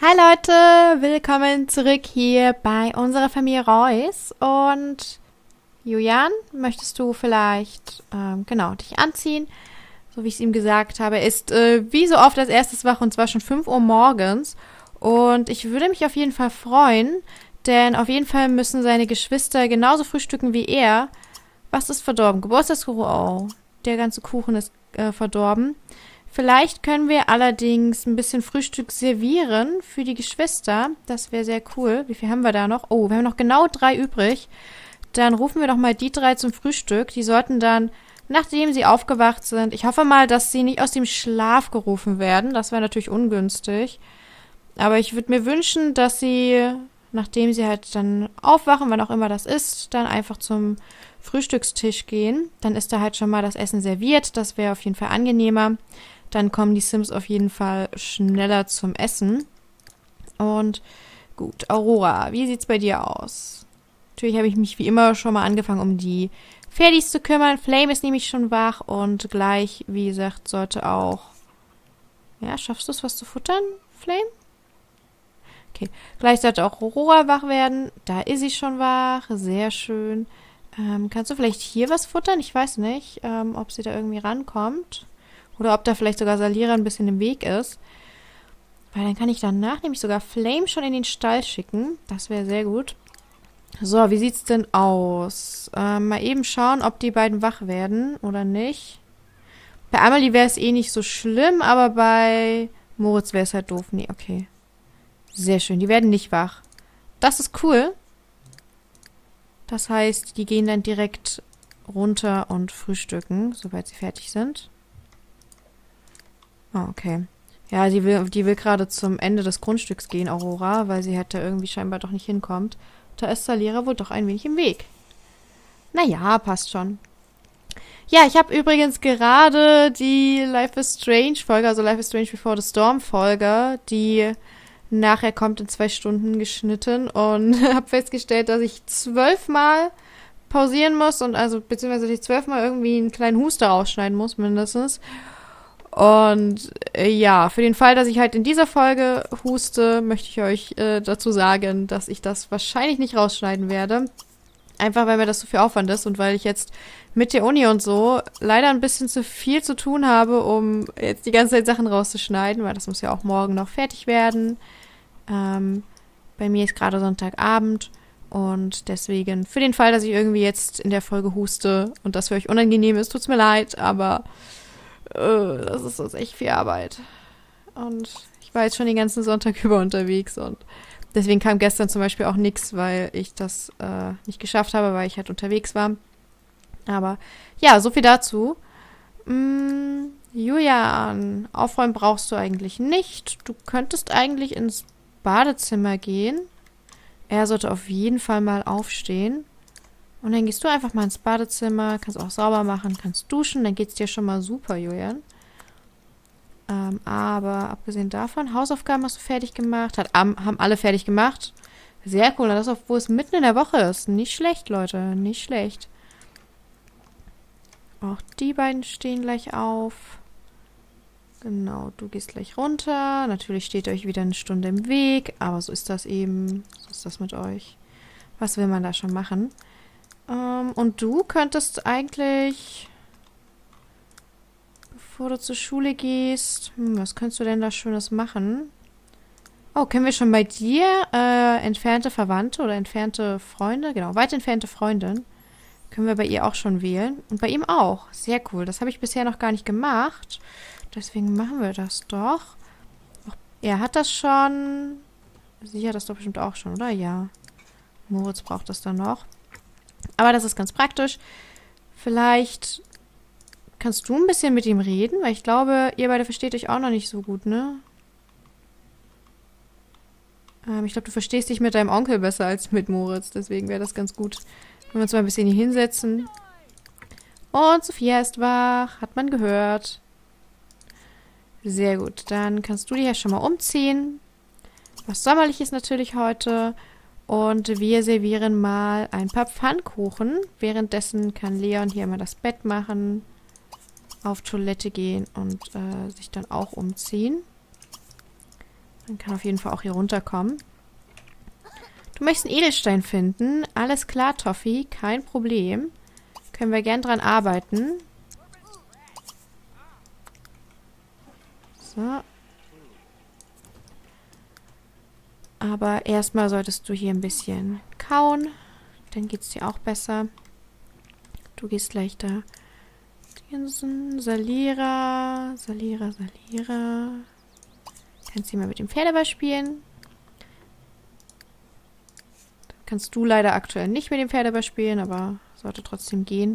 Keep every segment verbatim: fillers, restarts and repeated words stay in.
Hi Leute, willkommen zurück hier bei unserer Familie Reuss. Und Julian, möchtest du vielleicht, ähm, genau, dich anziehen? So wie ich es ihm gesagt habe. Er ist äh, wie so oft als erstes wach und zwar schon fünf Uhr morgens. Und ich würde mich auf jeden Fall freuen, denn auf jeden Fall müssen seine Geschwister genauso frühstücken wie er. Was ist verdorben? Geburtstagskuchen? Oh, der ganze Kuchen ist äh, verdorben. Vielleicht können wir allerdings ein bisschen Frühstück servieren für die Geschwister. Das wäre sehr cool. Wie viel haben wir da noch? Oh, wir haben noch genau drei übrig. Dann rufen wir doch mal die drei zum Frühstück. Die sollten dann, nachdem sie aufgewacht sind, ich hoffe mal, dass sie nicht aus dem Schlaf gerufen werden. Das wäre natürlich ungünstig. Aber ich würde mir wünschen, dass sie, nachdem sie halt dann aufwachen, wann auch immer das ist, dann einfach zum Frühstückstisch gehen. Dann ist da halt schon mal das Essen serviert. Das wäre auf jeden Fall angenehmer. Dann kommen die Sims auf jeden Fall schneller zum Essen. Und gut, Aurora, wie sieht's bei dir aus? Natürlich habe ich mich wie immer schon mal angefangen, um die Pferdis zu kümmern. Flame ist nämlich schon wach und gleich, wie gesagt, sollte auch... Ja, schaffst du es, was zu futtern, Flame? Okay, gleich sollte auch Aurora wach werden. Da ist sie schon wach, sehr schön. Ähm, kannst du vielleicht hier was futtern? Ich weiß nicht, ähm, ob sie da irgendwie rankommt. Oder ob da vielleicht sogar Salira ein bisschen im Weg ist. Weil dann kann ich danach nämlich sogar Flame schon in den Stall schicken. Das wäre sehr gut. So, wie sieht's denn aus? Ähm, mal eben schauen, ob die beiden wach werden oder nicht. Bei Amelie wäre es eh nicht so schlimm, aber bei Moritz wäre es halt doof. Nee, okay. Sehr schön, die werden nicht wach. Das ist cool. Das heißt, die gehen dann direkt runter und frühstücken, sobald sie fertig sind. Oh, okay. Ja, die will, die will gerade zum Ende des Grundstücks gehen, Aurora, weil sie halt da irgendwie scheinbar doch nicht hinkommt. Da ist Salira wohl doch ein wenig im Weg. Naja, passt schon. Ja, ich habe übrigens gerade die Life is Strange Folge, also Life is Strange Before the Storm Folge, die nachher kommt in zwei Stunden geschnitten und habe festgestellt, dass ich zwölfmal pausieren muss und also beziehungsweise dass ich zwölfmal irgendwie einen kleinen Huster rausschneiden muss mindestens. Und äh, ja, für den Fall, dass ich halt in dieser Folge huste, möchte ich euch äh, dazu sagen, dass ich das wahrscheinlich nicht rausschneiden werde. Einfach, weil mir das so viel Aufwand ist und weil ich jetzt mit der Uni und so leider ein bisschen zu viel zu tun habe, um jetzt die ganze Zeit Sachen rauszuschneiden, weil das muss ja auch morgen noch fertig werden. Ähm, bei mir ist gerade Sonntagabend und deswegen, für den Fall, dass ich irgendwie jetzt in der Folge huste und das für euch unangenehm ist, tut's mir leid, aber äh, das ist uns echt viel Arbeit. Und ich war jetzt schon den ganzen Sonntag über unterwegs und deswegen kam gestern zum Beispiel auch nichts, weil ich das äh, nicht geschafft habe, weil ich halt unterwegs war. Aber ja, so viel dazu. Mm, Julian, aufräumen brauchst du eigentlich nicht. Du könntest eigentlich ins Badezimmer gehen. Er sollte auf jeden Fall mal aufstehen. Und dann gehst du einfach mal ins Badezimmer, kannst auch sauber machen, kannst duschen, dann geht's dir schon mal super, Julian. Ähm, aber abgesehen davon, Hausaufgaben hast du fertig gemacht, hat, haben alle fertig gemacht. Sehr cool, und das, obwohl es mitten in der Woche ist. Nicht schlecht, Leute, nicht schlecht. Auch die beiden stehen gleich auf. Genau, du gehst gleich runter. Natürlich steht euch wieder eine Stunde im Weg, aber so ist das eben. So ist das mit euch. Was will man da schon machen? Ähm, und du könntest eigentlich, bevor du zur Schule gehst, hm, was könntest du denn da Schönes machen? Oh, können wir schon bei dir äh, entfernte Verwandte oder entfernte Freunde, genau, weit entfernte Freundin, können wir bei ihr auch schon wählen. Und bei ihm auch. Sehr cool. Das habe ich bisher noch gar nicht gemacht. Deswegen machen wir das doch. Auch er hat das schon. Sie hat das doch bestimmt auch schon, oder? Ja. Moritz braucht das dann noch. Aber das ist ganz praktisch. Vielleicht kannst du ein bisschen mit ihm reden, weil ich glaube, ihr beide versteht euch auch noch nicht so gut, ne? Ähm, ich glaube, du verstehst dich mit deinem Onkel besser als mit Moritz. Deswegen wäre das ganz gut, wenn wir uns mal ein bisschen hier hinsetzen. Und Sophia ist wach. Hat man gehört. Sehr gut. Dann kannst du dich ja schon mal umziehen. Was Sommerliches natürlich heute. Und wir servieren mal ein paar Pfannkuchen. Währenddessen kann Leon hier mal das Bett machen, auf Toilette gehen und äh, sich dann auch umziehen. Dann kann auf jeden Fall auch hier runterkommen. Du möchtest einen Edelstein finden. Alles klar, Toffi. Kein Problem. Können wir gern dran arbeiten. So. Aber erstmal solltest du hier ein bisschen kauen. Dann geht es dir auch besser. Du gehst gleich da. Salira, Salira, Salira. Kannst du mal mit dem Pferdeball spielen. Dann kannst du leider aktuell nicht mit dem Pferdeball spielen, aber sollte trotzdem gehen.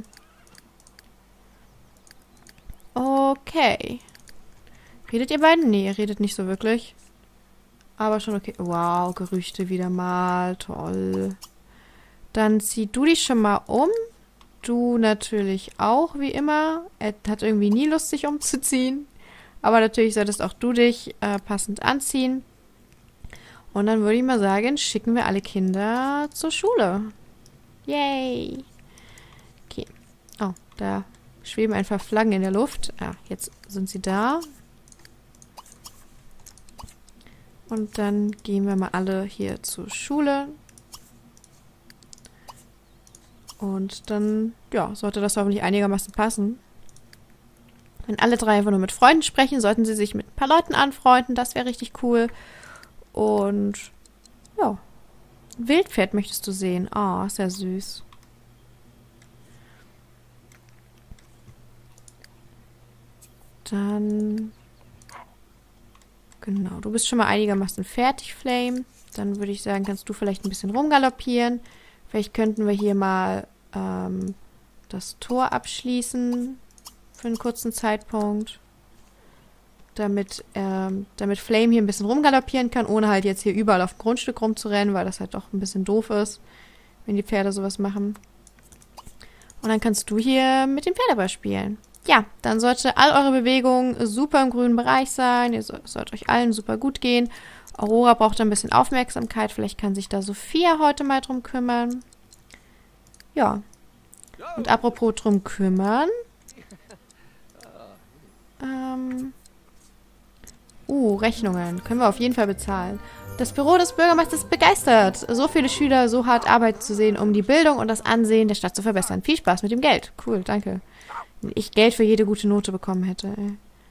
Okay. Redet ihr beiden? Nee, ihr redet nicht so wirklich. Aber schon okay. Wow, Gerüchte wieder mal. Toll. Dann zieh du dich schon mal um. Du natürlich auch, wie immer. Er hat irgendwie nie Lust, sich umzuziehen. Aber natürlich solltest auch du dich äh, passend anziehen. Und dann würde ich mal sagen, schicken wir alle Kinder zur Schule. Yay. Okay. Oh, da schweben einfach Flaggen in der Luft. Ja, jetzt sind sie da. Und dann gehen wir mal alle hier zur Schule. Und dann, ja, sollte das hoffentlich einigermaßen passen. Wenn alle drei einfach nur mit Freunden sprechen, sollten sie sich mit ein paar Leuten anfreunden. Das wäre richtig cool. Und, ja. Wildpferd möchtest du sehen. Ah, oh, sehr süß. Dann, genau, du bist schon mal einigermaßen fertig, Flame. Dann würde ich sagen, kannst du vielleicht ein bisschen rumgaloppieren. Vielleicht könnten wir hier mal ähm, das Tor abschließen für einen kurzen Zeitpunkt. Damit, ähm, damit Flame hier ein bisschen rumgaloppieren kann, ohne halt jetzt hier überall auf dem Grundstück rumzurennen, weil das halt doch ein bisschen doof ist, wenn die Pferde sowas machen. Und dann kannst du hier mit dem Pferdeball spielen. Ja, dann sollte all eure Bewegung super im grünen Bereich sein. Ihr so, sollt euch allen super gut gehen. Aurora braucht ein bisschen Aufmerksamkeit. Vielleicht kann sich da Sophia heute mal drum kümmern. Ja. Und apropos drum kümmern. Ähm. Uh, Rechnungen. Können wir auf jeden Fall bezahlen. Das Büro des Bürgermeisters ist begeistert. So viele Schüler so hart arbeiten zu sehen, um die Bildung und das Ansehen der Stadt zu verbessern. Viel Spaß mit dem Geld. Cool, danke. Wenn ich Geld für jede gute Note bekommen hätte, ey.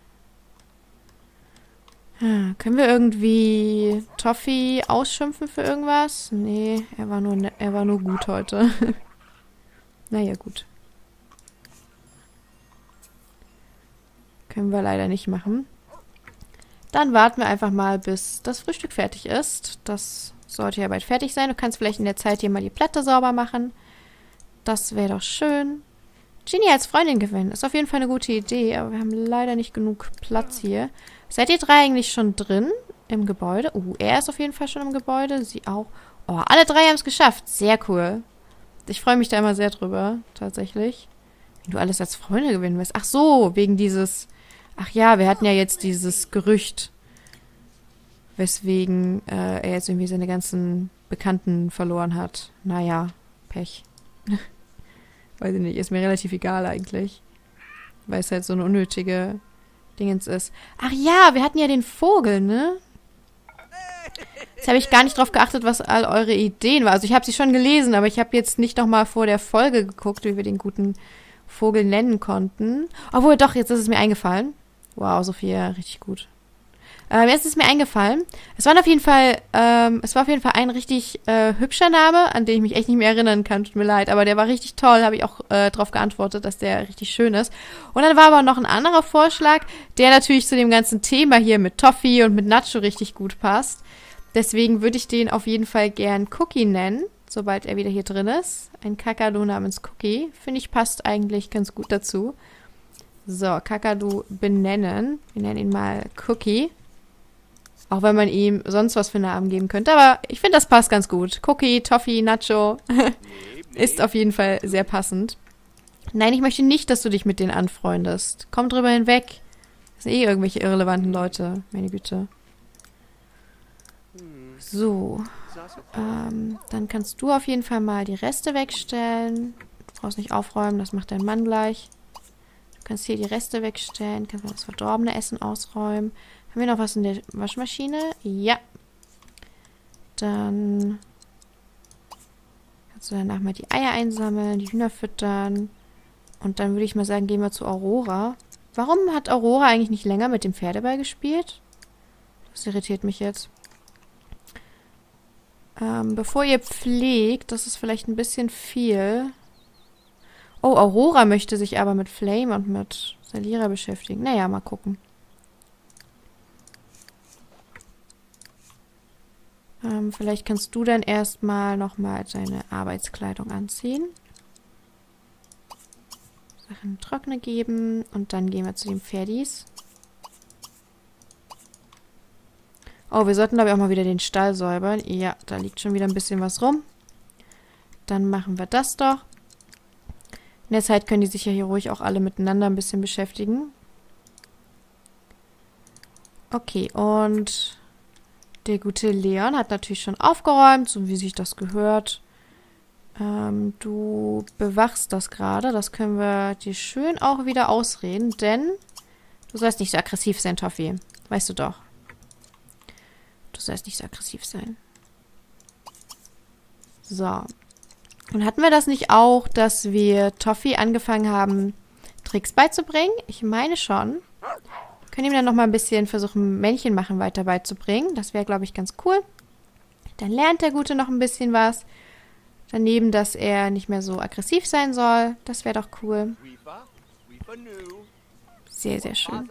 Ja, können wir irgendwie Toffee ausschimpfen für irgendwas? Nee, er war nur, ne er war nur gut heute. Naja, gut. Können wir leider nicht machen. Dann warten wir einfach mal, bis das Frühstück fertig ist. Das sollte ja bald fertig sein. Du kannst vielleicht in der Zeit hier mal die Platte sauber machen. Das wäre doch schön. Ginny als Freundin gewinnen. Ist auf jeden Fall eine gute Idee, aber wir haben leider nicht genug Platz hier. Seid ihr drei eigentlich schon drin im Gebäude? Uh, er ist auf jeden Fall schon im Gebäude. Sie auch. Oh, alle drei haben es geschafft. Sehr cool. Ich freue mich da immer sehr drüber, tatsächlich. Wenn du alles als Freunde gewinnen willst. Ach so, wegen dieses... Ach ja, wir hatten ja jetzt dieses Gerücht, weswegen äh, er jetzt irgendwie seine ganzen Bekannten verloren hat. Naja, Pech. Weiß ich nicht, ist mir relativ egal eigentlich. Weil es halt so eine unnötige Dingens ist. Ach ja, wir hatten ja den Vogel, ne? Jetzt habe ich gar nicht drauf geachtet, was all eure Ideen waren. Also ich habe sie schon gelesen, aber ich habe jetzt nicht nochmal vor der Folge geguckt, wie wir den guten Vogel nennen konnten. Obwohl, doch, jetzt ist es mir eingefallen. Wow, Sophia, richtig gut. Ähm, jetzt ist es mir eingefallen. Es war auf jeden Fall, ähm, es war auf jeden Fall ein richtig äh, hübscher Name, an den ich mich echt nicht mehr erinnern kann. Tut mir leid, aber der war richtig toll. Habe ich auch äh, drauf geantwortet, dass der richtig schön ist. Und dann war aber noch ein anderer Vorschlag, der natürlich zu dem ganzen Thema hier mit Toffee und mit Nacho richtig gut passt. Deswegen würde ich den auf jeden Fall gern Cookie nennen, sobald er wieder hier drin ist. Ein Kakadu namens Cookie. Finde ich, passt eigentlich ganz gut dazu. So, Kakadu benennen. Wir nennen ihn mal Cookie. Auch wenn man ihm sonst was für Namen geben könnte. Aber ich finde, das passt ganz gut. Cookie, Toffee, Nacho. Ist auf jeden Fall sehr passend. Nein, ich möchte nicht, dass du dich mit denen anfreundest. Komm drüber hinweg. Das sind eh irgendwelche irrelevanten Leute. Meine Güte. So. Ähm, dann kannst du auf jeden Fall mal die Reste wegstellen. Du brauchst nicht aufräumen, das macht dein Mann gleich. Du kannst hier die Reste wegstellen, kannst mal das verdorbene Essen ausräumen. Haben wir noch was in der Waschmaschine? Ja. Dann kannst du danach mal die Eier einsammeln, die Hühner füttern. Und dann würde ich mal sagen, gehen wir zu Aurora. Warum hat Aurora eigentlich nicht länger mit dem Pferdeball gespielt? Das irritiert mich jetzt. Ähm, bevor ihr pflegt, das ist vielleicht ein bisschen viel. Oh, Aurora möchte sich aber mit Flame und mit Salira beschäftigen. Naja, mal gucken. Ähm, vielleicht kannst du dann erstmal nochmal deine Arbeitskleidung anziehen. Sachen trocknen geben und dann gehen wir zu den Pferdis. Oh, wir sollten glaube ich auch mal wieder den Stall säubern. Ja, da liegt schon wieder ein bisschen was rum. Dann machen wir das doch. In der Zeit können die sich ja hier ruhig auch alle miteinander ein bisschen beschäftigen. Okay, und der gute Leon hat natürlich schon aufgeräumt, so wie sich das gehört. Ähm, du bewachst das gerade. Das können wir dir schön auch wieder ausreden, denn du sollst nicht so aggressiv sein, Toffee. Weißt du doch. Du sollst nicht so aggressiv sein. So. Und hatten wir das nicht auch, dass wir Toffee angefangen haben, Tricks beizubringen? Ich meine schon. Wir können ihm dann nochmal ein bisschen versuchen, Männchen machen weiter beizubringen. Das wäre, glaube ich, ganz cool. Dann lernt der Gute noch ein bisschen was. Daneben, dass er nicht mehr so aggressiv sein soll. Das wäre doch cool. Sehr, sehr schön.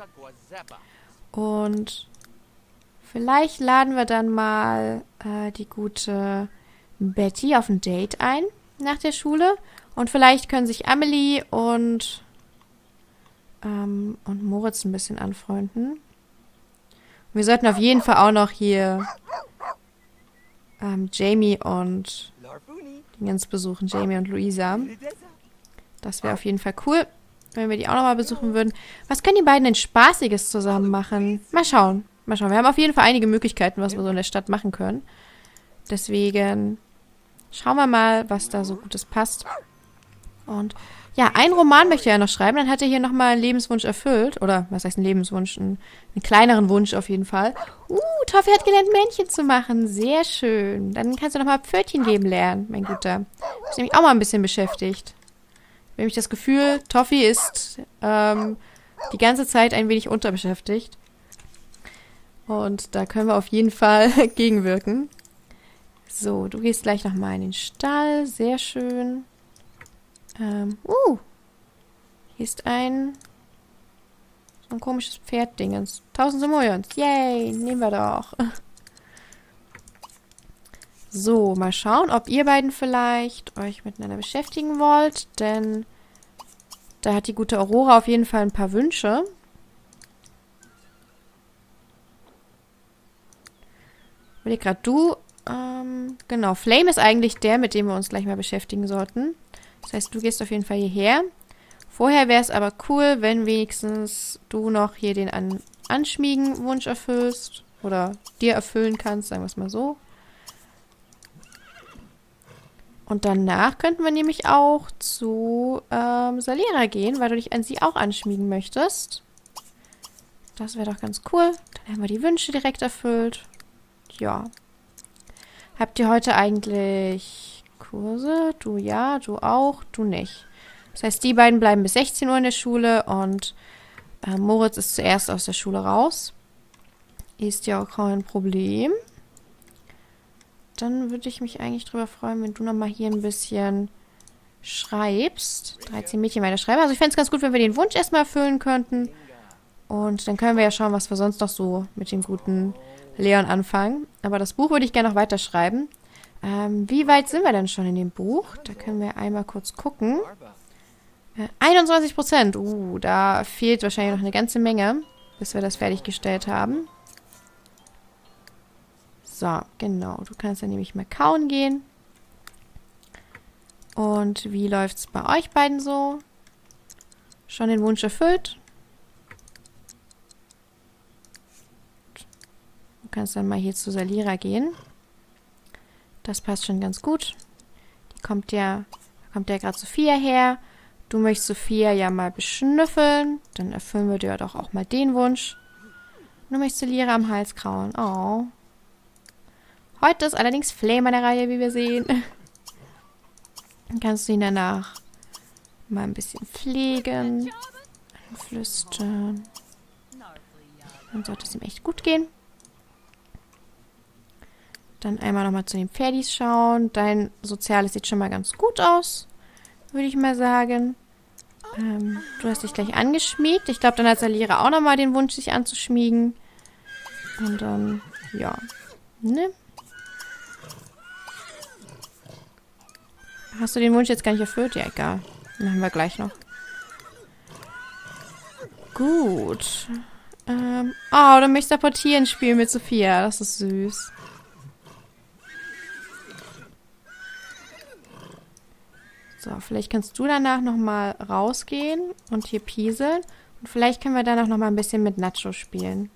Und vielleicht laden wir dann mal äh, die gute Betty auf ein Date ein nach der Schule. Und vielleicht können sich Amelie und, ähm, und Moritz ein bisschen anfreunden. Wir sollten auf jeden Fall auch noch hier ähm, Jamie und den ganz besuchen, Jamie und Luisa. Das wäre auf jeden Fall cool, wenn wir die auch nochmal besuchen würden. Was können die beiden denn Spaßiges zusammen machen? Mal schauen. Mal schauen. Wir haben auf jeden Fall einige Möglichkeiten, was wir so in der Stadt machen können. Deswegen schauen wir mal, was da so Gutes passt. Und ja, einen Roman möchte er ja noch schreiben. Dann hat er hier nochmal einen Lebenswunsch erfüllt. Oder was heißt ein Lebenswunsch? Einen, einen kleineren Wunsch auf jeden Fall. Uh, Toffee hat gelernt, Männchen zu machen. Sehr schön. Dann kannst du nochmal Pfötchen geben lernen, mein Guter. Du bist nämlich auch mal ein bisschen beschäftigt. Ich habe nämlich das Gefühl, Toffee ist ähm, die ganze Zeit ein wenig unterbeschäftigt. Und da können wir auf jeden Fall gegenwirken. So, du gehst gleich nochmal in den Stall. Sehr schön. Ähm, uh. Hier ist ein so ein komisches Pferddingens. tausend Simoleons. Yay, nehmen wir doch. So, mal schauen, ob ihr beiden vielleicht euch miteinander beschäftigen wollt. Denn da hat die gute Aurora auf jeden Fall ein paar Wünsche. Überleg gerade, du, ähm, genau, Flame ist eigentlich der, mit dem wir uns gleich mal beschäftigen sollten. Das heißt, du gehst auf jeden Fall hierher. Vorher wäre es aber cool, wenn wenigstens du noch hier den An Anschmiegen-Wunsch erfüllst. Oder dir erfüllen kannst, sagen wir es mal so. Und danach könnten wir nämlich auch zu ähm, Salira gehen, weil du dich an sie auch anschmiegen möchtest. Das wäre doch ganz cool. Dann haben wir die Wünsche direkt erfüllt. Ja. Habt ihr heute eigentlich Kurse? Du ja, du auch, du nicht. Das heißt, die beiden bleiben bis sechzehn Uhr in der Schule und äh, Moritz ist zuerst aus der Schule raus. Ist ja auch kein Problem. Dann würde ich mich eigentlich drüber freuen, wenn du nochmal hier ein bisschen schreibst. dreizehn Mädchen weiter schreiben. Also ich fände es ganz gut, wenn wir den Wunsch erstmal erfüllen könnten. Und dann können wir ja schauen, was wir sonst noch so mit dem guten Leon anfangen. Aber das Buch würde ich gerne noch weiterschreiben. Ähm, wie weit sind wir denn schon in dem Buch? Da können wir einmal kurz gucken. Äh, einundzwanzig Prozent. Uh, da fehlt wahrscheinlich noch eine ganze Menge, bis wir das fertiggestellt haben. So, genau. Du kannst dann nämlich mal kauen gehen. Und wie läuft's bei euch beiden so? Schon den Wunsch erfüllt? Du kannst dann mal hier zu Salira gehen. Das passt schon ganz gut. Die kommt ja, da kommt ja gerade Sophia her. Du möchtest Sophia ja mal beschnüffeln. Dann erfüllen wir dir doch auch mal den Wunsch. Du möchtest Lira am Hals krauen. Oh. Heute ist allerdings Flame an der Reihe, wie wir sehen. Dann kannst du ihn danach mal ein bisschen pflegen. Flüstern. Dann sollte es ihm echt gut gehen. Dann einmal nochmal zu den Pferdis schauen. Dein Soziales sieht schon mal ganz gut aus, würde ich mal sagen. Ähm, du hast dich gleich angeschmiegt. Ich glaube, dann hat Salira auch nochmal den Wunsch, sich anzuschmiegen. Und dann, ja. Ne? Hast du den Wunsch jetzt gar nicht erfüllt? Ja, egal. Machen wir gleich noch. Gut. Ähm, oh, du möchtest apportieren spielen mit Sophia. Das ist süß. So, vielleicht kannst du danach nochmal rausgehen und hier pieseln. Und vielleicht können wir danach nochmal ein bisschen mit Nacho spielen.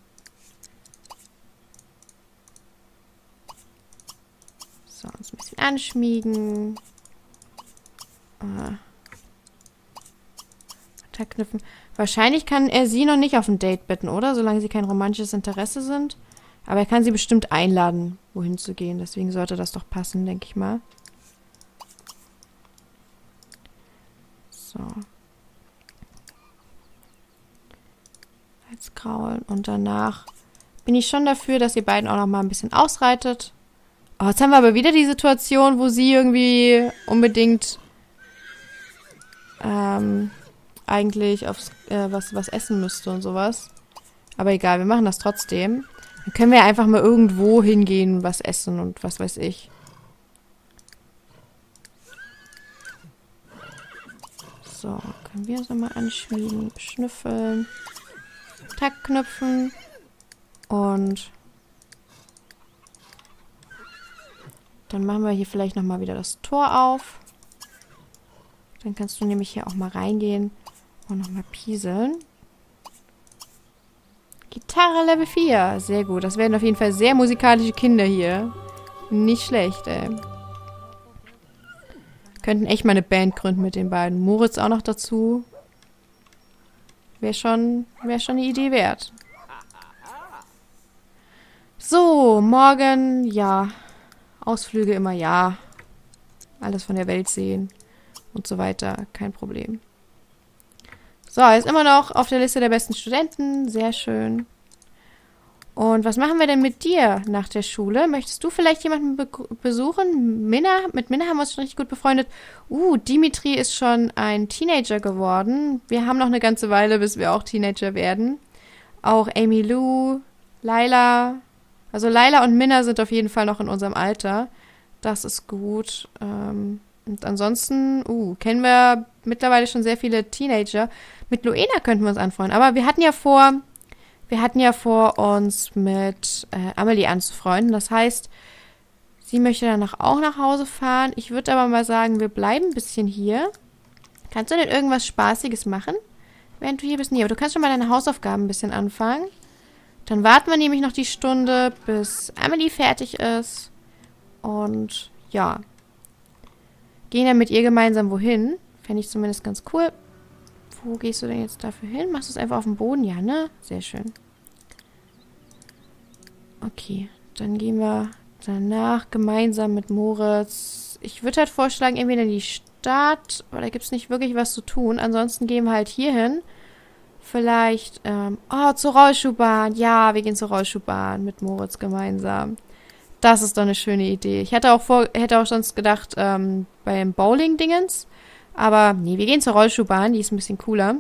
So, uns ein bisschen anschmiegen. Äh. Knüpfen. Wahrscheinlich kann er sie noch nicht auf ein Date bitten, oder? Solange sie kein romantisches Interesse sind. Aber er kann sie bestimmt einladen, wohin zu gehen. Deswegen sollte das doch passen, denke ich mal. So. Jetzt kraulen. Und danach bin ich schon dafür, dass ihr beiden auch noch mal ein bisschen ausreitet. Oh, jetzt haben wir aber wieder die Situation, wo sie irgendwie unbedingt ähm, eigentlich aufs, äh, was, was essen müsste und sowas. Aber egal, wir machen das trotzdem. Dann können wir einfach mal irgendwo hingehen, was essen und was weiß ich. So, können wir uns nochmal anschmiegen, schnüffeln, Taktknüpfen und dann machen wir hier vielleicht nochmal wieder das Tor auf. Dann kannst du nämlich hier auch mal reingehen und nochmal pieseln. Gitarre Level vier. Sehr gut. Das werden auf jeden Fall sehr musikalische Kinder hier. Nicht schlecht, ey. Könnten echt mal eine Band gründen mit den beiden. Moritz auch noch dazu. Wäre schon, wär schon eine Idee wert. So, morgen, ja. Ausflüge immer ja. Alles von der Welt sehen. Und so weiter. Kein Problem. So, er ist immer noch auf der Liste der besten Studenten. Sehr schön. Und was machen wir denn mit dir nach der Schule? Möchtest du vielleicht jemanden be besuchen? Minna, mit Minna haben wir uns schon richtig gut befreundet. Uh, Dimitri ist schon ein Teenager geworden. Wir haben noch eine ganze Weile, bis wir auch Teenager werden. Auch Amy Lou, Laila. Also Laila und Minna sind auf jeden Fall noch in unserem Alter. Das ist gut. Ähm, und ansonsten, uh, kennen wir mittlerweile schon sehr viele Teenager. Mit Luena könnten wir uns anfreunden. Aber wir hatten ja vor... Wir hatten ja vor, uns mit äh, Amelie anzufreunden. Das heißt, sie möchte danach auch nach Hause fahren. Ich würde aber mal sagen, wir bleiben ein bisschen hier. Kannst du denn irgendwas Spaßiges machen, während du hier bist? Nee, aber du kannst schon mal deine Hausaufgaben ein bisschen anfangen. Dann warten wir nämlich noch die Stunde, bis Amelie fertig ist. Und ja, gehen dann mit ihr gemeinsam wohin. Fände ich zumindest ganz cool. Wo gehst du denn jetzt dafür hin? Machst du es einfach auf dem Boden? Ja, ne? Sehr schön. Okay, dann gehen wir danach gemeinsam mit Moritz. Ich würde halt vorschlagen, entweder in die Stadt, aber da gibt es nicht wirklich was zu tun. Ansonsten gehen wir halt hier hin. Vielleicht, ähm, oh, zur Rollschuhbahn. Ja, wir gehen zur Rollschuhbahn mit Moritz gemeinsam. Das ist doch eine schöne Idee. Ich hätte auch, vor, hätte auch sonst gedacht, ähm, beim Bowling-Dingens. Aber nee, wir gehen zur Rollschuhbahn. Die ist ein bisschen cooler.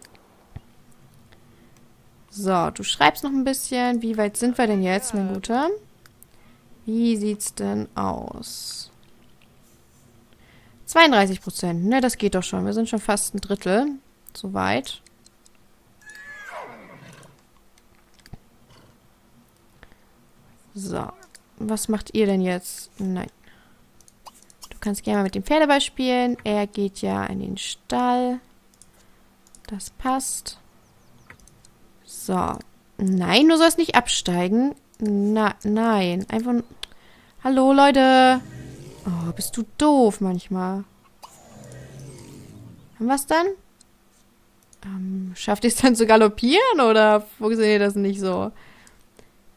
So, du schreibst noch ein bisschen. Wie weit sind wir denn jetzt, mein Guter? Wie sieht's denn aus? zweiunddreißig Prozent, ne? Das geht doch schon. Wir sind schon fast ein Drittel. Soweit. So. Was macht ihr denn jetzt? Nein. Du kannst gerne mal mit dem Pferdeball spielen. Er geht ja in den Stall. Das passt. So. Nein, du sollst nicht absteigen. Na, nein. Einfach... Hallo, Leute. Oh, bist du doof manchmal. Und was dann? Ähm, schafft ihr es dann zu galoppieren oder funktioniert das nicht so?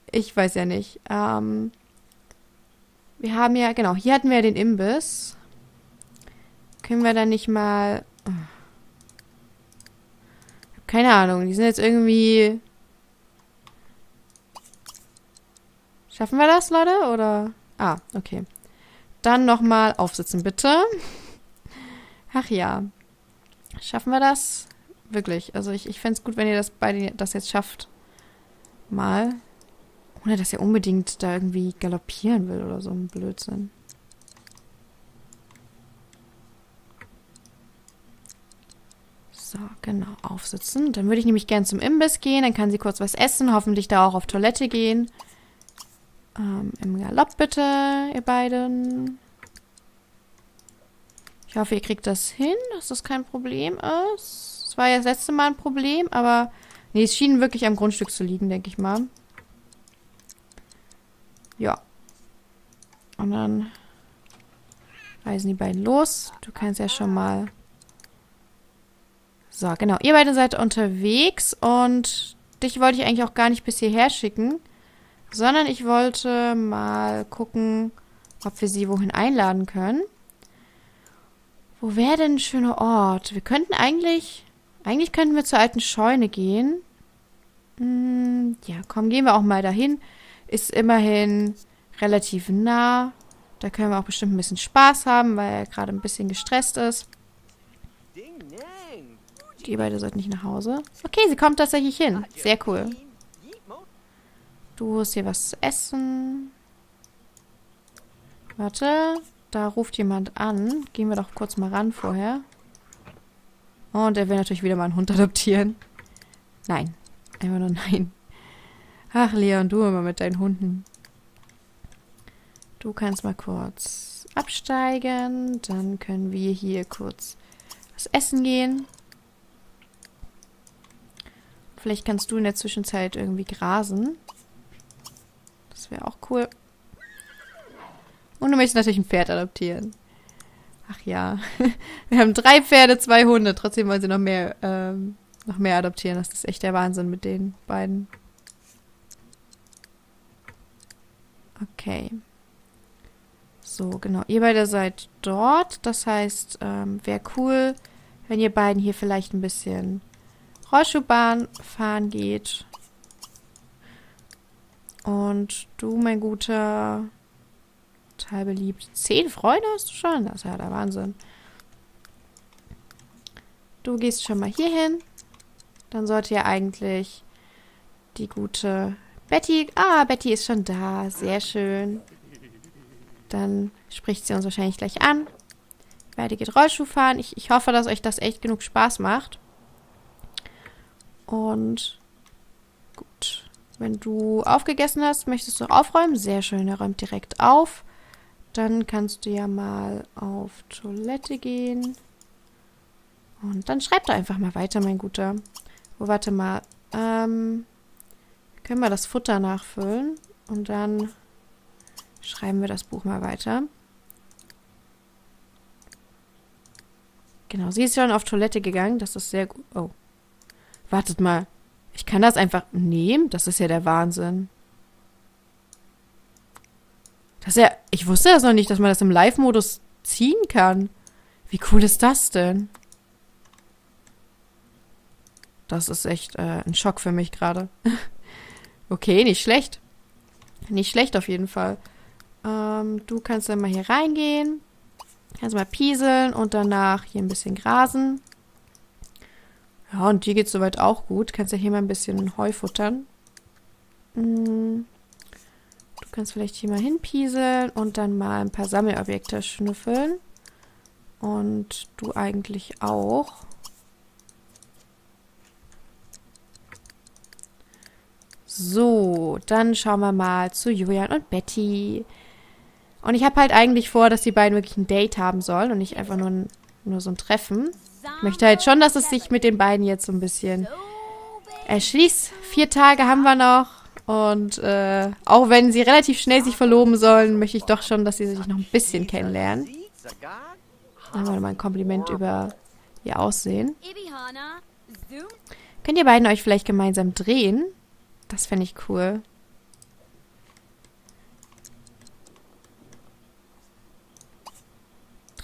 Ich weiß ja nicht. Ähm, wir haben ja, genau, hier hatten wir den Imbiss. Können wir dann nicht mal... Oh. Keine Ahnung, die sind jetzt irgendwie... Schaffen wir das, Leute? Oder... Ah, okay. Dann nochmal aufsitzen, bitte. Ach ja. Schaffen wir das? Wirklich. Also ich, ich fände es gut, wenn ihr das beide das jetzt schafft. Mal. Ohne dass ihr unbedingt da irgendwie galoppieren will oder so ein Blödsinn. So, genau. Aufsitzen. Dann würde ich nämlich gern zum Imbiss gehen. Dann kann sie kurz was essen. Hoffentlich da auch auf Toilette gehen. Ähm, im Galopp bitte, ihr beiden. Ich hoffe, ihr kriegt das hin, dass das kein Problem ist. Es war ja das letzte Mal ein Problem, aber... Nee, es schien wirklich am Grundstück zu liegen, denke ich mal. Ja. Und dann reisen die beiden los. Du kannst ja schon mal... So, genau. Ihr beide seid unterwegs und dich wollte ich eigentlich auch gar nicht bis hierher schicken, sondern ich wollte mal gucken, ob wir sie wohin einladen können. Wo wäre denn ein schöner Ort? Wir könnten eigentlich... Eigentlich könnten wir zur alten Scheune gehen. Hm, ja, komm, gehen wir auch mal dahin. Ist immerhin relativ nah. Da können wir auch bestimmt ein bisschen Spaß haben, weil er gerade ein bisschen gestresst ist. Die beide sollten nicht nach Hause. Okay, sie kommt tatsächlich hin. Sehr cool. Du hast hier was zu essen. Warte, da ruft jemand an. Gehen wir doch kurz mal ran vorher. Und er will natürlich wieder mal einen Hund adoptieren. Nein. Einfach nur nein. Ach, Leon, du immer mit deinen Hunden. Du kannst mal kurz absteigen. Dann können wir hier kurz was essen gehen. Vielleicht kannst du in der Zwischenzeit irgendwie grasen. Das wäre auch cool. Und du möchtest natürlich ein Pferd adoptieren. Ach ja. Wir haben drei Pferde, zwei Hunde. Trotzdem wollen sie noch mehr, ähm, noch mehr adoptieren. Das ist echt der Wahnsinn mit den beiden. Okay. So, genau. Ihr beide seid dort. Das heißt, ähm, wäre cool, wenn ihr beiden hier vielleicht ein bisschen Rollschuhbahn fahren geht. Und du, mein Guter, total beliebt. Zehn Freunde hast du schon? Das ist ja der Wahnsinn. Du gehst schon mal hier hin. Dann sollte ja eigentlich die gute Betty... Ah, Betty ist schon da. Sehr schön. Dann spricht sie uns wahrscheinlich gleich an. Beide geht Rollschuh fahren. Ich, ich hoffe, dass euch das echt genug Spaß macht. Und gut. Wenn du aufgegessen hast, möchtest du aufräumen? Sehr schön, er räumt direkt auf. Dann kannst du ja mal auf Toilette gehen. Und dann schreib doch einfach mal weiter, mein Guter. Oh, warte mal. Ähm, können wir das Futter nachfüllen? Und dann schreiben wir das Buch mal weiter. Genau, sie ist schon auf Toilette gegangen. Das ist sehr gut. Oh. Wartet mal. Ich kann das einfach nehmen? Das ist ja der Wahnsinn. Das ist ja... Ich wusste das noch nicht, dass man das im Live-Modus ziehen kann. Wie cool ist das denn? Das ist echt äh, ein Schock für mich gerade. Okay, nicht schlecht. Nicht schlecht auf jeden Fall. Ähm, du kannst dann mal hier reingehen. Kannst mal pieseln und danach hier ein bisschen grasen. Ja, und dir geht's soweit auch gut. Kannst ja hier mal ein bisschen Heu futtern. Du kannst vielleicht hier mal hinpieseln und dann mal ein paar Sammelobjekte schnüffeln. Und du eigentlich auch. So, dann schauen wir mal zu Julian und Betty. Und ich habe halt eigentlich vor, dass die beiden wirklich ein Date haben sollen und nicht einfach nur, ein, nur so ein Treffen. Ich möchte halt schon, dass es sich mit den beiden jetzt so ein bisschen erschließt. Vier Tage haben wir noch. Und äh, auch wenn sie relativ schnell sich verloben sollen, möchte ich doch schon, dass sie sich noch ein bisschen kennenlernen. Dann haben wir mal ein Kompliment über ihr Aussehen. Könnt ihr beiden euch vielleicht gemeinsam drehen? Das fände ich cool.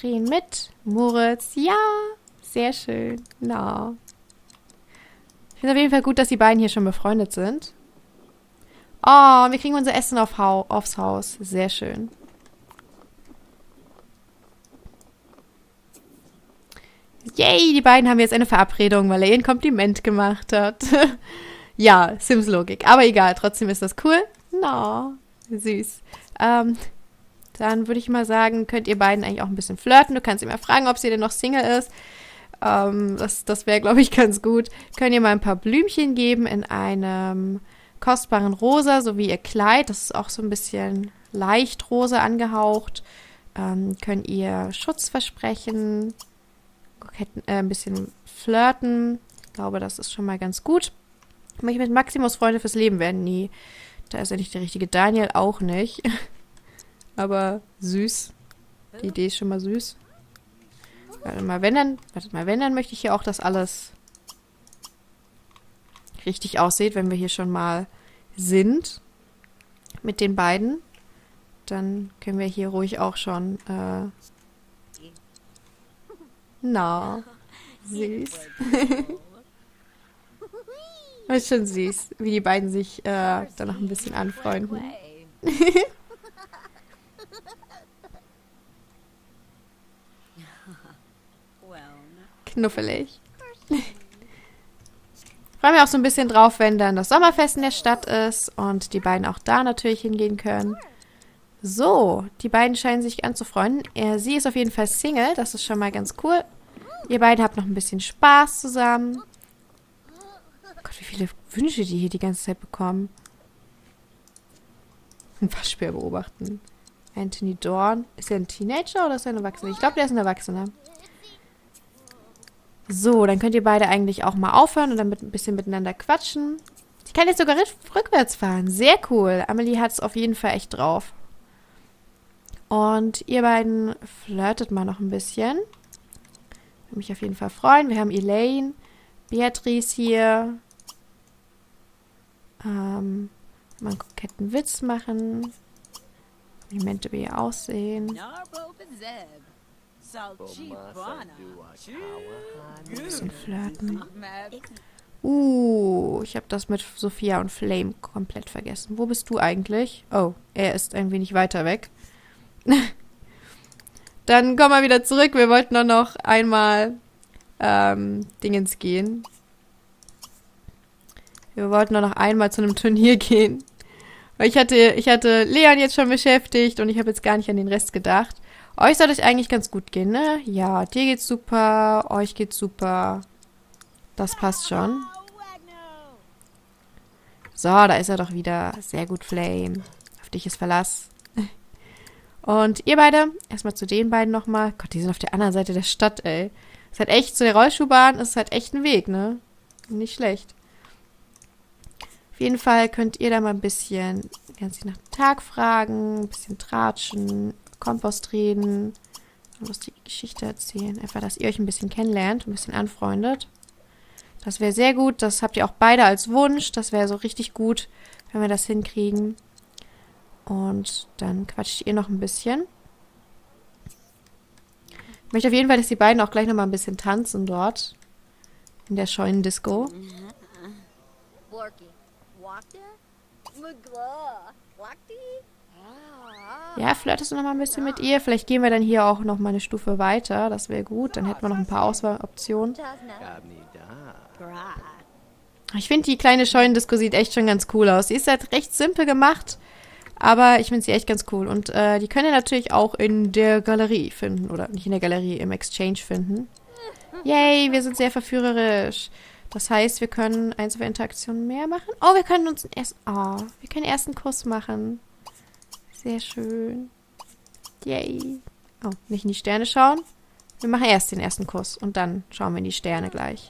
drehen mit Moritz. Ja, sehr schön. No. Ich finde auf jeden Fall gut, dass die beiden hier schon befreundet sind. Oh, wir kriegen unser Essen auf Hau aufs Haus. Sehr schön. Yay, die beiden haben jetzt eine Verabredung, weil er ihr ein Kompliment gemacht hat. Ja, Sims-Logik. Aber egal, trotzdem ist das cool. No, süß. Ähm, dann würde ich mal sagen, könnt ihr beiden eigentlich auch ein bisschen flirten. Du kannst ihn mal fragen, ob sie denn noch Single ist. Ähm, das das wäre, glaube ich, ganz gut. Könnt ihr mal ein paar Blümchen geben in einem kostbaren Rosa, so wie ihr Kleid. Das ist auch so ein bisschen leicht rosa angehaucht. Ähm, könnt ihr Schutz versprechen. Hätten, äh, ein bisschen flirten. Ich glaube, das ist schon mal ganz gut. Möchte mit Maximus Freunde fürs Leben werden? Nee, da ist er nicht der richtige. Daniel auch nicht. Aber süß. Die Idee ist schon mal süß. Warte mal, wenn dann, wartet mal, wenn dann möchte ich hier auch, dass alles richtig aussieht, wenn wir hier schon mal sind mit den beiden. Dann können wir hier ruhig auch schon äh, na, süß. Das ist schon süß, wie die beiden sich äh, dann noch ein bisschen anfreunden. Knuffelig. Ich freue mich auch so ein bisschen drauf, wenn dann das Sommerfest in der Stadt ist und die beiden auch da natürlich hingehen können. So, die beiden scheinen sich anzufreunden. Er, sie ist auf jeden Fall Single, das ist schon mal ganz cool. Ihr beiden habt noch ein bisschen Spaß zusammen. Gott, wie viele Wünsche die hier die ganze Zeit bekommen. Ein Waschbär beobachten. Anthony Dorn. Ist er ein Teenager oder ist er ein Erwachsener? Ich glaube, der ist ein Erwachsener. So, dann könnt ihr beide eigentlich auch mal aufhören und dann mit, ein bisschen miteinander quatschen. Ich kann jetzt sogar rückwärts fahren. Sehr cool. Amelie hat es auf jeden Fall echt drauf. Und ihr beiden flirtet mal noch ein bisschen. Würde mich auf jeden Fall freuen. Wir haben Elaine, Beatrice hier. Ähm, mal einen koketten Witz machen. Komplimente wie ihr aussehen. Ein bisschen flirten. Uh, ich habe das mit Sophia und Flame komplett vergessen. Wo bist du eigentlich? Oh, er ist ein wenig weiter weg. Dann komm mal wieder zurück. Wir wollten doch noch einmal ähm, Dingens gehen. Wir wollten doch noch einmal zu einem Turnier gehen. Weil ich hatte, ich hatte Leon jetzt schon beschäftigt und ich habe jetzt gar nicht an den Rest gedacht. Euch soll es eigentlich ganz gut gehen, ne? Ja, dir geht's super, euch geht's super. Das passt schon. So, da ist er doch wieder. Sehr gut, Flame. Auf dich ist Verlass. Und ihr beide, erstmal zu den beiden nochmal. Gott, die sind auf der anderen Seite der Stadt, ey. Ist halt echt, zu der Rollschuhbahn ist halt echt ein Weg, ne? Nicht schlecht. Auf jeden Fall könnt ihr da mal ein bisschen, ganz nach dem Tag fragen, ein bisschen tratschen, Kompost reden, eine lustige Geschichte erzählen. Einfach, dass ihr euch ein bisschen kennenlernt, ein bisschen anfreundet. Das wäre sehr gut. Das habt ihr auch beide als Wunsch. Das wäre so richtig gut, wenn wir das hinkriegen. Und dann quatscht ihr noch ein bisschen. Ich möchte auf jeden Fall, dass die beiden auch gleich noch mal ein bisschen tanzen dort. In der Scheunendisco. Ja, flirtest du noch mal ein bisschen mit ihr? Vielleicht gehen wir dann hier auch noch mal eine Stufe weiter. Das wäre gut. Dann hätten wir noch ein paar Auswahloptionen. Ich finde, die kleine Scheunendisco sieht echt schon ganz cool aus. Sie ist halt recht simpel gemacht. Aber ich finde sie echt ganz cool. Und äh, die könnt ihr natürlich auch in der Galerie finden. Oder nicht in der Galerie, im Exchange finden. Yay, wir sind sehr verführerisch. Das heißt, wir können ein, zwei Interaktionen mehr machen. Oh, wir können uns erst. Oh, wir können erst einen Kuss machen. Sehr schön. Yay. Oh, nicht in die Sterne schauen. Wir machen erst den ersten Kuss. Und dann schauen wir in die Sterne gleich.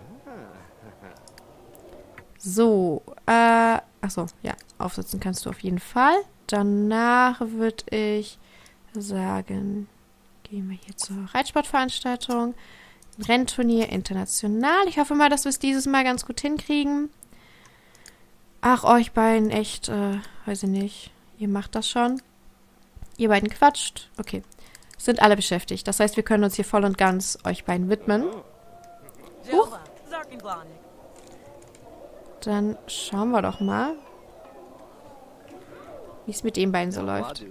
So, äh, achso, ja, aufsitzen kannst du auf jeden Fall. Danach würde ich sagen, gehen wir hier zur Reitsportveranstaltung. Ein Rennturnier international. Ich hoffe mal, dass wir es dieses Mal ganz gut hinkriegen. Ach, euch beiden echt, äh, weiß ich nicht. Ihr macht das schon. Ihr beiden quatscht. Okay. sind alle beschäftigt. Das heißt, wir können uns hier voll und ganz euch beiden widmen. Huch. Dann schauen wir doch mal, wie es mit den beiden so läuft.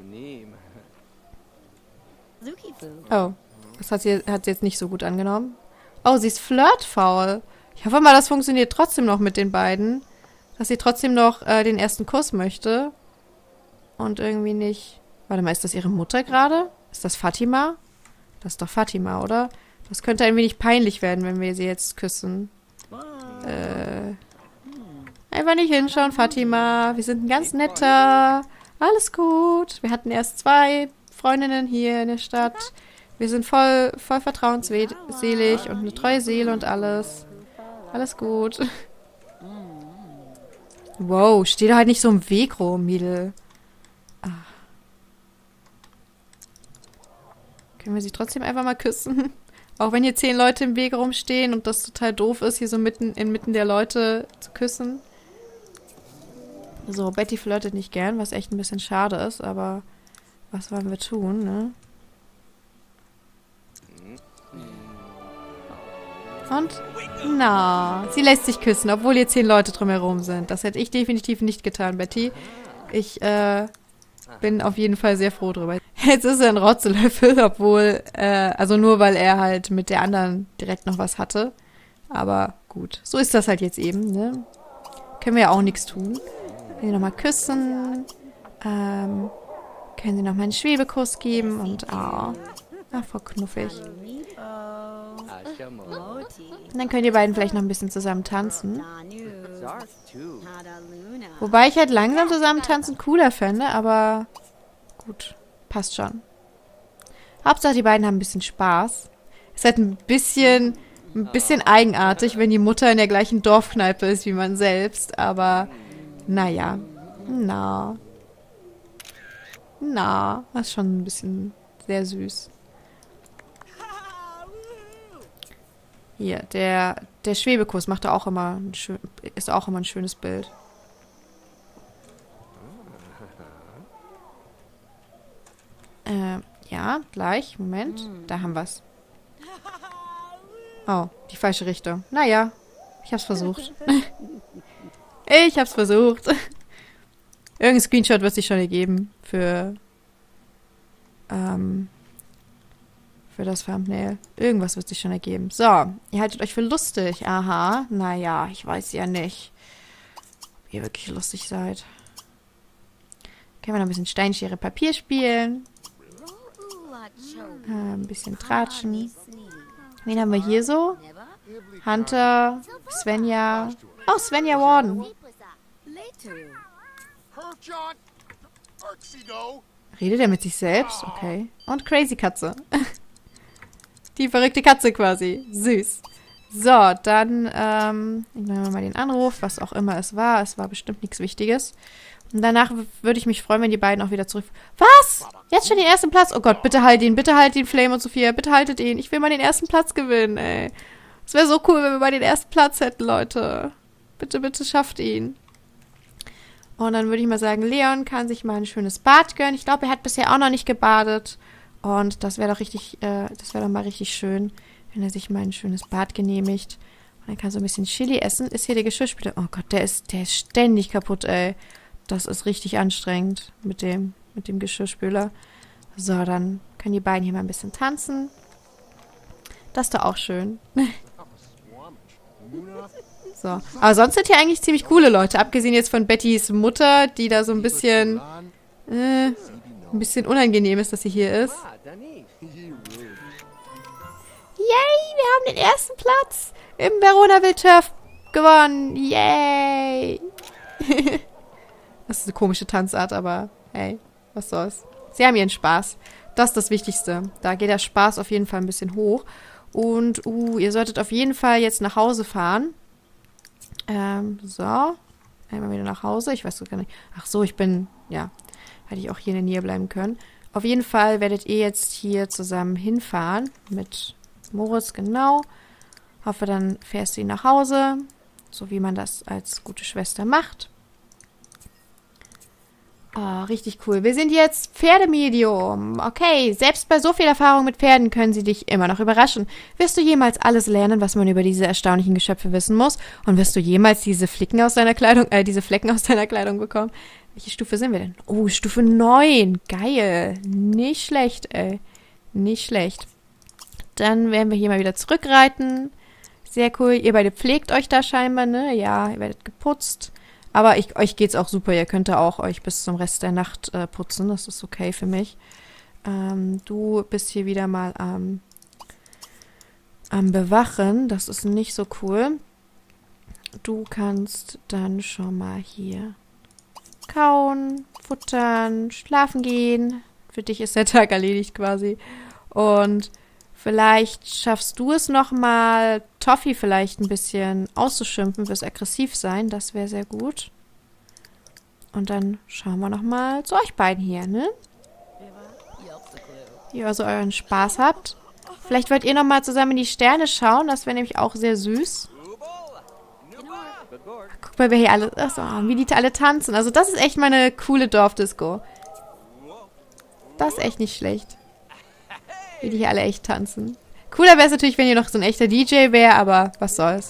Oh, das hat sie, hat sie jetzt nicht so gut angenommen. Oh, sie ist flirtfaul. Ich hoffe mal, das funktioniert trotzdem noch mit den beiden. Dass sie trotzdem noch äh, den ersten Kuss möchte. Und irgendwie nicht... Warte mal, ist das ihre Mutter gerade? Ist das Fatima? Das ist doch Fatima, oder? Das könnte ein wenig peinlich werden, wenn wir sie jetzt küssen. Äh... Einfach nicht hinschauen, Fatima. Wir sind ein ganz netter. Alles gut. Wir hatten erst zwei Freundinnen hier in der Stadt. Wir sind voll, voll vertrauensselig und eine treue Seele und alles. Alles gut. Wow, steh da halt nicht so im Weg rum, Mädel. Ah. Können wir sie trotzdem einfach mal küssen? Auch wenn hier zehn Leute im Weg rumstehen und das total doof ist, hier so mitten inmitten der Leute zu küssen. So, Betty flirtet nicht gern, was echt ein bisschen schade ist, aber was wollen wir tun, ne? Und? Na, sie lässt sich küssen, obwohl hier zehn Leute drumherum sind. Das hätte ich definitiv nicht getan, Betty. Ich, äh, bin auf jeden Fall sehr froh drüber. Jetzt ist er ein Rotzelöffel, obwohl, äh, also nur weil er halt mit der anderen direkt noch was hatte. Aber gut, so ist das halt jetzt eben, ne? Können wir ja auch nichts tun. Können sie nochmal küssen. Ähm, können sie nochmal einen Schwebekuss geben und, ah, ach, voll knuffig. Und dann könnt ihr beiden vielleicht noch ein bisschen zusammen tanzen. Wobei ich halt langsam zusammen tanzen cooler fände, aber gut, passt schon. Hauptsache, die beiden haben ein bisschen Spaß. Ist halt ein bisschen, ein bisschen eigenartig, wenn die Mutter in der gleichen Dorfkneipe ist wie man selbst, aber naja, na. Na, das ist schon ein bisschen sehr süß. Hier, der, der Schwebekuss macht auch immer ein schön, ist auch immer ein schönes Bild. Äh, ja, gleich. Moment. Da haben wir's. Oh, die falsche Richtung. Naja, ich hab's versucht. Ich hab's versucht. Irgendein Screenshot wird sich schon ergeben für, ähm, für das Thumbnail. Irgendwas wird sich schon ergeben. So, ihr haltet euch für lustig. Aha, naja, ich weiß ja nicht, ob ihr wirklich lustig seid. Können wir noch ein bisschen Steinschere Papier spielen. Äh, ein bisschen tratschen. Wen haben wir hier so? Hunter, Svenja. Oh, Svenja Warden. Redet er mit sich selbst? Okay. Und Crazy Katze. Die verrückte Katze quasi. Süß. So, dann ähm, nehmen wir mal den Anruf, was auch immer es war. Es war bestimmt nichts Wichtiges. Und danach würde ich mich freuen, wenn die beiden auch wieder zurück... Was? Jetzt schon den ersten Platz? Oh Gott, bitte halt ihn. Bitte halt ihn, Flame und Sophia. Bitte haltet ihn. Ich will mal den ersten Platz gewinnen, ey. Es wäre so cool, wenn wir mal den ersten Platz hätten, Leute. Bitte, bitte schafft ihn. Und dann würde ich mal sagen, Leon kann sich mal ein schönes Bad gönnen. Ich glaube, er hat bisher auch noch nicht gebadet. Und das wäre doch richtig, äh, das wäre doch mal richtig schön, wenn er sich mal ein schönes Bad genehmigt. Und dann kann so ein bisschen Chili essen. Ist hier der Geschirrspüler? Oh Gott, der ist, der ist ständig kaputt, ey. Das ist richtig anstrengend mit dem, mit dem Geschirrspüler. So, dann können die beiden hier mal ein bisschen tanzen. Das ist doch auch schön. So. Aber sonst sind hier eigentlich ziemlich coole Leute. Abgesehen jetzt von Bettys Mutter, die da so ein bisschen, äh, ein bisschen unangenehm ist, dass sie hier ist. Yay, wir haben den ersten Platz im Verona Wildturf gewonnen. Yay. Das ist eine komische Tanzart, aber hey, was soll's. Sie haben ihren Spaß. Das ist das Wichtigste. Da geht der Spaß auf jeden Fall ein bisschen hoch. Und, uh, ihr solltet auf jeden Fall jetzt nach Hause fahren. Ähm, so. Einmal wieder nach Hause. Ich weiß so gar nicht. Ach so, ich bin, ja, hätte ich auch hier in der Nähe bleiben können. Auf jeden Fall werdet ihr jetzt hier zusammen hinfahren. Mit Moritz, genau. Hoffe, dann fährst du ihn nach Hause. So wie man das als gute Schwester macht. Oh, richtig cool. Wir sind jetzt Pferdemedium. Okay, selbst bei so viel Erfahrung mit Pferden können sie dich immer noch überraschen. Wirst du jemals alles lernen, was man über diese erstaunlichen Geschöpfe wissen muss? Und wirst du jemals diese Flicken aus deiner Kleidung, äh, diese Flecken aus deiner Kleidung bekommen? Welche Stufe sind wir denn? Oh, Stufe neun. Geil. Nicht schlecht, ey. Nicht schlecht. Dann werden wir hier mal wieder zurückreiten. Sehr cool. Ihr beide pflegt euch da scheinbar, ne? Ja, ihr werdet geputzt. Aber ich, euch geht's auch super. Ihr könnt auch euch bis zum Rest der Nacht äh, putzen. Das ist okay für mich. Ähm, du bist hier wieder mal am, am Bewachen. Das ist nicht so cool. Du kannst dann schon mal hier kauen, futtern, schlafen gehen. Für dich ist der Tag erledigt quasi. Und vielleicht schaffst du es nochmal, Toffee vielleicht ein bisschen auszuschimpfen fürs aggressiv sein. Das wäre sehr gut. Und dann schauen wir nochmal zu euch beiden hier, ne? Ihr also euren Spaß habt. Vielleicht wollt ihr nochmal zusammen in die Sterne schauen. Das wäre nämlich auch sehr süß. Guck mal, wer hier alle... Achso, wie die alle tanzen. Also das ist echt mal eine coole Dorfdisco. Das ist echt nicht schlecht. Wie die hier alle echt tanzen. Cooler wäre es natürlich, wenn hier noch so ein echter D J wäre, aber was soll's.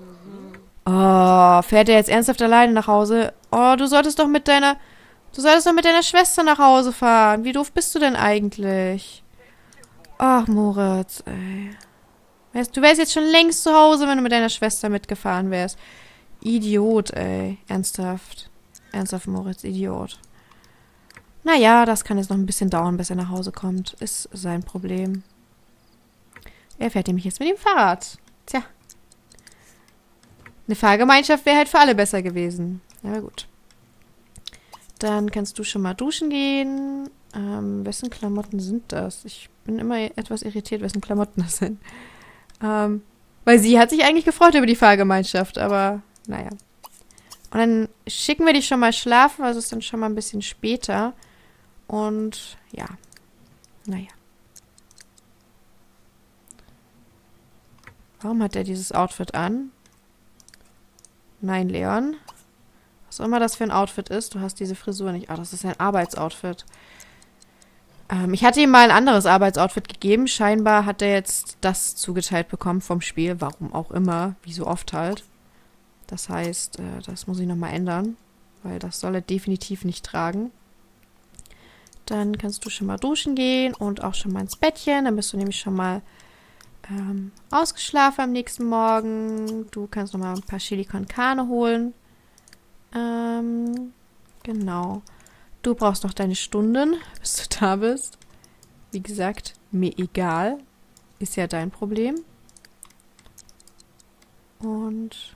Oh, fährt er jetzt ernsthaft alleine nach Hause? Oh, du solltest doch mit deiner... Du solltest doch mit deiner Schwester nach Hause fahren. Wie doof bist du denn eigentlich? Ach, Moritz, ey. Weißt, du wärst jetzt schon längst zu Hause, wenn du mit deiner Schwester mitgefahren wärst. Idiot, ey. Ernsthaft. Ernsthaft, Moritz, Idiot. Naja, das kann jetzt noch ein bisschen dauern, bis er nach Hause kommt. Ist sein Problem. Er fährt nämlich jetzt mit dem Fahrrad. Tja. Eine Fahrgemeinschaft wäre halt für alle besser gewesen. Aber gut. Dann kannst du schon mal duschen gehen. Ähm, wessen Klamotten sind das? Ich bin immer etwas irritiert, wessen Klamotten das sind. Ähm, weil sie hat sich eigentlich gefreut über die Fahrgemeinschaft, aber naja. Und dann schicken wir dich schon mal schlafen, also ist dann schon mal ein bisschen später. Und ja, naja. Warum hat er dieses Outfit an? Nein, Leon. Was auch immer das für ein Outfit ist, du hast diese Frisur nicht. Ah, das ist ein Arbeitsoutfit. Ähm, ich hatte ihm mal ein anderes Arbeitsoutfit gegeben. Scheinbar hat er jetzt das zugeteilt bekommen vom Spiel. Warum auch immer. Wie so oft halt. Das heißt, äh, das muss ich nochmal ändern. Weil das soll er definitiv nicht tragen. Dann kannst du schon mal duschen gehen und auch schon mal ins Bettchen. Dann bist du nämlich schon mal ähm, ausgeschlafen am nächsten Morgen. Du kannst noch mal ein paar Chili con Carne holen. Ähm, genau. Du brauchst noch deine Stunden, bis du da bist. Wie gesagt, mir egal. Ist ja dein Problem. Und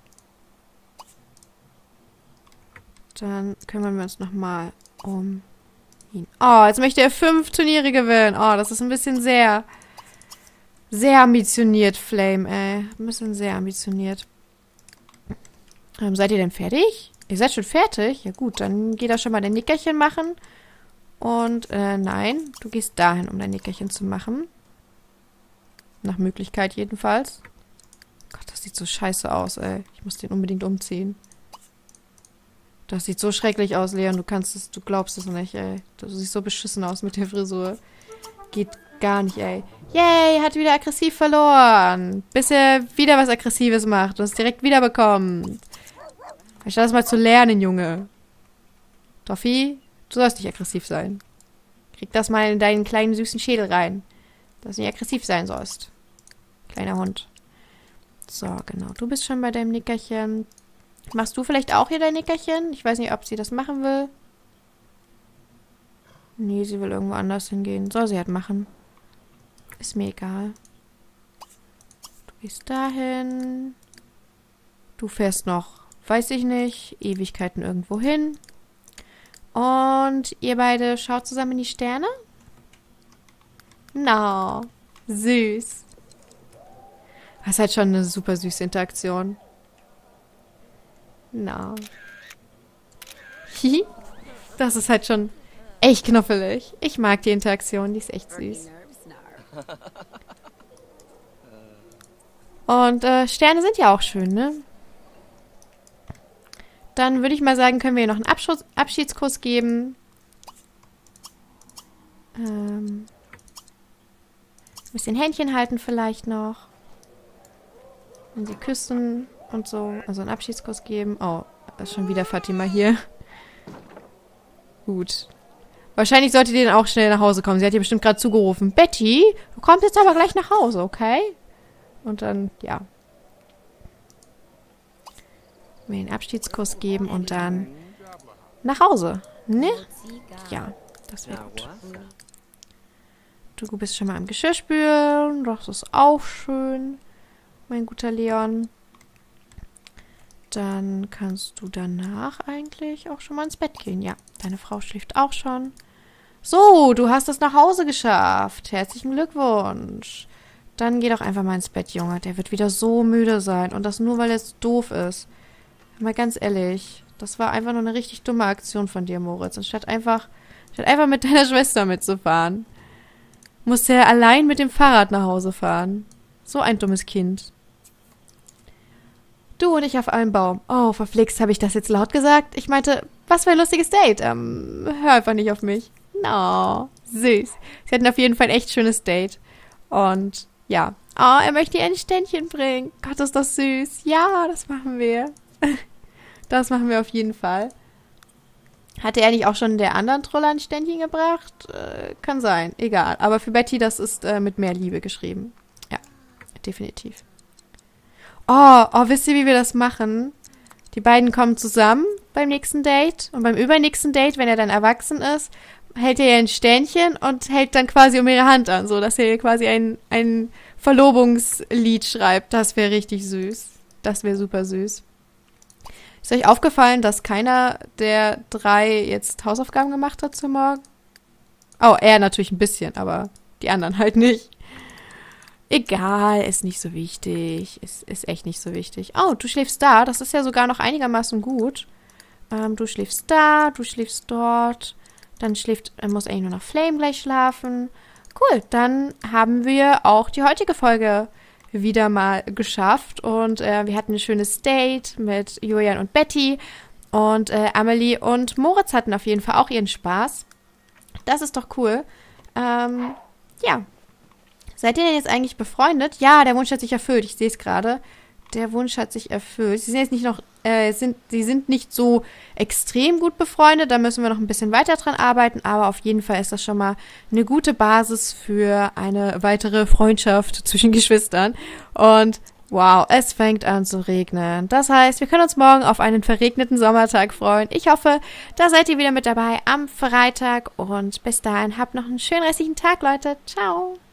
dann kümmern wir uns nochmal um ihn. Oh, jetzt möchte er fünf Turniere gewinnen. Oh, das ist ein bisschen sehr, sehr ambitioniert, Flame, ey. Ein bisschen sehr ambitioniert. Ähm, seid ihr denn fertig? Ihr seid schon fertig? Ja gut, dann geh da schon mal dein Nickerchen machen. Und, äh, nein, du gehst dahin, um dein Nickerchen zu machen. Nach Möglichkeit jedenfalls. Gott, das sieht so scheiße aus, ey. Ich muss den unbedingt umziehen. Das sieht so schrecklich aus, Leon. Du kannst es, du glaubst es nicht, ey. Du siehst so beschissen aus mit der Frisur. Geht gar nicht, ey. Yay, hat wieder aggressiv verloren. Bis er wieder was Aggressives macht und es direkt wieder bekommt. Anstatt das mal zu lernen, Junge. Toffee, du sollst nicht aggressiv sein. Krieg das mal in deinen kleinen süßen Schädel rein. Dass du nicht aggressiv sein sollst. Kleiner Hund. So, genau. Du bist schon bei deinem Nickerchen. Machst du vielleicht auch hier dein Nickerchen? Ich weiß nicht, ob sie das machen will. Nee, sie will irgendwo anders hingehen. Soll sie halt machen. Ist mir egal. Du gehst dahin. Du fährst noch, weiß ich nicht, Ewigkeiten irgendwo hin. Und ihr beide schaut zusammen in die Sterne? No. Süß. Das ist halt schon eine super süße Interaktion. No. Hihi. Das ist halt schon echt knuffelig. Ich mag die Interaktion, die ist echt süß. Und äh, Sterne sind ja auch schön, ne? Dann würde ich mal sagen, können wir ihr noch einen Abschluss, Abschiedskuss geben. Ähm, ein bisschen Händchen halten vielleicht noch. Und sie küssen und so. Also einen Abschiedskuss geben. Oh, da ist schon wieder Fatima hier. Gut. Wahrscheinlich sollte die dann auch schnell nach Hause kommen. Sie hat ihr bestimmt gerade zugerufen. Betty, du kommst jetzt aber gleich nach Hause, okay? Und dann, ja. Mir den Abschiedskuss geben und dann nach Hause. Ne? Ja, das wäre gut. Du bist schon mal am Geschirrspülen. Das ist auch schön, mein guter Leon. Dann kannst du danach eigentlich auch schon mal ins Bett gehen. Ja, deine Frau schläft auch schon. So, du hast es nach Hause geschafft. Herzlichen Glückwunsch. Dann geh doch einfach mal ins Bett, Junge. Der wird wieder so müde sein. Und das nur, weil er jetzt doof ist. Mal ganz ehrlich. Das war einfach nur eine richtig dumme Aktion von dir, Moritz. Anstatt einfach, anstatt einfach mit deiner Schwester mitzufahren. Musste er allein mit dem Fahrrad nach Hause fahren. So ein dummes Kind. Du und ich auf einem Baum. Oh, verflixt, habe ich das jetzt laut gesagt? Ich meinte, was für ein lustiges Date. Ähm, hör einfach nicht auf mich. No, süß. Sie hatten auf jeden Fall ein echt schönes Date. Und ja. Oh, er möchte ihr ein Ständchen bringen. Gott, ist das süß. Ja, das machen wir. Das machen wir auf jeden Fall. Hatte er nicht auch schon der anderen Trolle ein Ständchen gebracht? Äh, kann sein. Egal. Aber für Betty, das ist äh, mit mehr Liebe geschrieben. Ja, definitiv. Oh, oh, wisst ihr, wie wir das machen? Die beiden kommen zusammen beim nächsten Date. Und beim übernächsten Date, wenn er dann erwachsen ist, hält er ihr ein Ständchen und hält dann quasi um ihre Hand an, so dass er ihr quasi ein, ein Verlobungslied schreibt. Das wäre richtig süß. Das wäre super süß. Ist euch aufgefallen, dass keiner der drei jetzt Hausaufgaben gemacht hat für morgen? Oh, er natürlich ein bisschen, aber die anderen halt nicht. Egal, ist nicht so wichtig. Ist, ist echt nicht so wichtig. Oh, du schläfst da. Das ist ja sogar noch einigermaßen gut. Ähm, du schläfst da, du schläfst dort. Dann schläft, muss eigentlich nur noch Flame gleich schlafen. Cool, dann haben wir auch die heutige Folge wieder mal geschafft. Und äh, wir hatten ein schönes Date mit Julian und Betty. Und äh, Amelie und Moritz hatten auf jeden Fall auch ihren Spaß. Das ist doch cool. Ähm, ja. Seid ihr denn jetzt eigentlich befreundet? Ja, der Wunsch hat sich erfüllt. Ich sehe es gerade. Der Wunsch hat sich erfüllt. Sie sind jetzt nicht noch, äh, sind, sie sind nicht so extrem gut befreundet. Da müssen wir noch ein bisschen weiter dran arbeiten. Aber auf jeden Fall ist das schon mal eine gute Basis für eine weitere Freundschaft zwischen Geschwistern. Und wow, es fängt an zu regnen. Das heißt, wir können uns morgen auf einen verregneten Sommertag freuen. Ich hoffe, da seid ihr wieder mit dabei am Freitag. Und bis dahin, habt noch einen schönen restlichen Tag, Leute. Ciao.